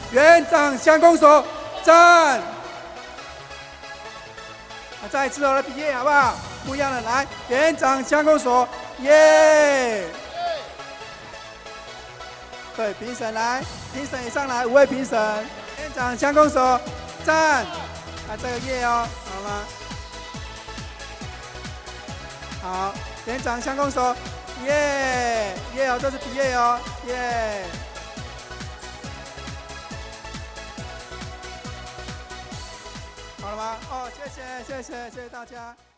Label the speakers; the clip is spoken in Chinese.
Speaker 1: 园长相攻手，站。再一次来比耶，好不好？不一样的，来，园长相攻手，耶！对，评审来，评审也上来，5位评审，园长相攻手，站。这个耶哦，好吗？好，园长相攻手，耶耶哦，这是比耶哦，耶。好了吗？哦，谢谢大家。